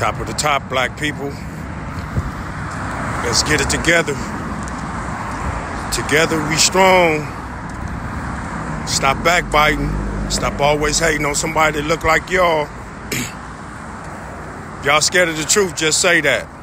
Top of the top, black people. Let's get it together. Together we strong. Stop backbiting. Stop always hating on somebody that look like y'all. If y'all scared of the truth, just say that.